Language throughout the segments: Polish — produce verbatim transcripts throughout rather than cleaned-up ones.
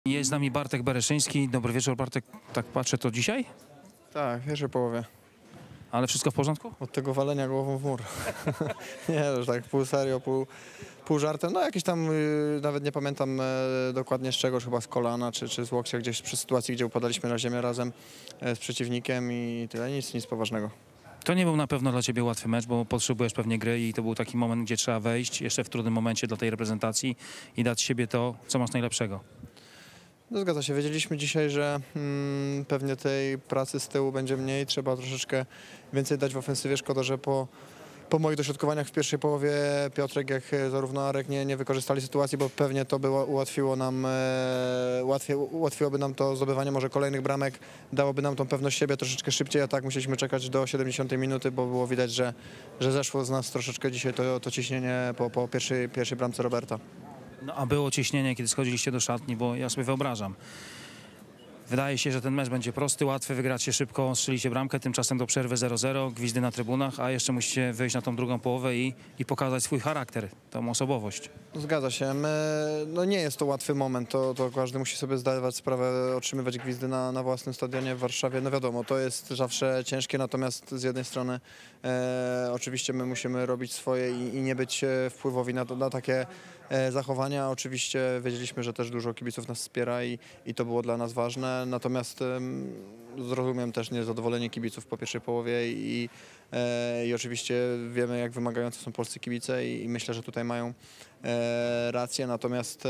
Jest z nami Bartek Bereszyński. Dobry wieczór, Bartek. Tak patrzę, to dzisiaj? Tak, w pierwszej połowie. Ale wszystko w porządku? Od tego walenia głową w mur. Nie, już tak pół serio, pół, pół żartem. No jakieś tam, yy, nawet nie pamiętam e, dokładnie z czegoś, chyba z kolana czy, czy z łokcia, gdzieś przy sytuacji, gdzie upadaliśmy na ziemię razem e, z przeciwnikiem i tyle, nic, nic poważnego. To nie był na pewno dla ciebie łatwy mecz, bo potrzebujesz pewnie gry i to był taki moment, gdzie trzeba wejść jeszcze w trudnym momencie dla tej reprezentacji i dać siebie to, co masz najlepszego. No zgadza się, wiedzieliśmy dzisiaj, że mm, pewnie tej pracy z tyłu będzie mniej, trzeba troszeczkę więcej dać w ofensywie. Szkoda, że po, po moich dośrodkowaniach w pierwszej połowie Piotrek, jak zarówno Arek nie, nie wykorzystali sytuacji, bo pewnie to by ułatwiło nam, e, łatwiej, ułatwiłoby nam to zdobywanie może kolejnych bramek, dałoby nam tą pewność siebie troszeczkę szybciej, a tak musieliśmy czekać do siedemdziesiątej minuty, bo było widać, że, że zeszło z nas troszeczkę dzisiaj to, to ciśnienie po, po pierwszej, pierwszej bramce Roberta. No, a było ciśnienie, kiedy schodziliście do szatni, bo ja sobie wyobrażam. Wydaje się, że ten mecz będzie prosty, łatwy, wygracie szybko, strzelicie bramkę, tymczasem do przerwy zero zero, gwizdy na trybunach, a jeszcze musicie wyjść na tą drugą połowę i, i pokazać swój charakter, tą osobowość. Zgadza się. My, no nie jest to łatwy moment, to, to każdy musi sobie zdawać sprawę, otrzymywać gwizdy na, na własnym stadionie w Warszawie. No wiadomo, to jest zawsze ciężkie, natomiast z jednej strony e, oczywiście my musimy robić swoje i, i nie być wpływowi na, na takie e, zachowania. Oczywiście wiedzieliśmy, że też dużo kibiców nas wspiera i, i to było dla nas ważne, natomiast e, zrozumiem też niezadowolenie kibiców po pierwszej połowie i, e, i oczywiście wiemy, jak wymagający są polscy kibice i, i myślę, że tutaj mają e, rację, natomiast e,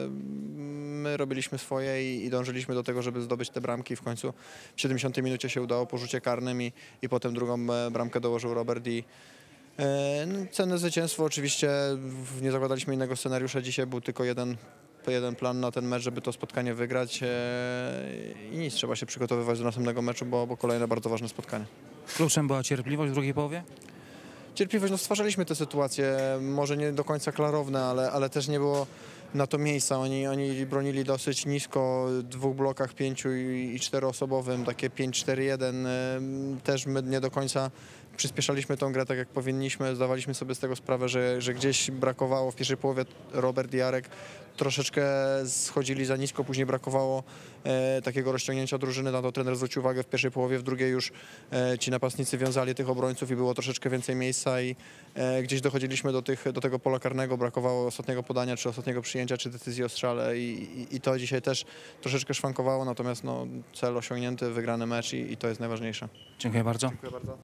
my robiliśmy swoje i, i dążyliśmy do tego, żeby zdobyć te bramki. W końcu w siedemdziesiątej minucie się udało po rzucie karnym i, i potem drugą e, bramkę dołożył Robert i e, no, cenne zwycięstwo. Oczywiście w, nie zakładaliśmy innego scenariusza, dzisiaj był tylko jeden jeden plan na ten mecz, żeby to spotkanie wygrać e, i nic, trzeba się przygotowywać do następnego meczu, bo, bo kolejne bardzo ważne spotkanie. Kluczem była cierpliwość w drugiej połowie? Cierpliwość, no stwarzaliśmy te sytuacje, może nie do końca klarowne, ale, ale też nie było na to miejsca. Oni, oni bronili dosyć nisko, w dwóch blokach pięciu i, i czteroosobowym, takie pięć cztery jeden. Też my nie do końca przyspieszaliśmy tą grę tak, jak powinniśmy. Zdawaliśmy sobie z tego sprawę, że, że gdzieś brakowało w pierwszej połowie. Robert i Jarek troszeczkę schodzili za nisko, później brakowało e, takiego rozciągnięcia drużyny. Na to trener zwrócił uwagę w pierwszej połowie, w drugiej już e, ci napastnicy wiązali tych obrońców i było troszeczkę więcej miejsca i e, gdzieś dochodziliśmy do, tych, do tego pola karnego, brakowało ostatniego podania, czy ostatniego przyjęcia, czy decyzji o strzale i, i, i to dzisiaj też troszeczkę szwankowało, natomiast no, cel osiągnięty, wygrany mecz i, i to jest najważniejsze. Dziękuję bardzo. Dziękuję bardzo.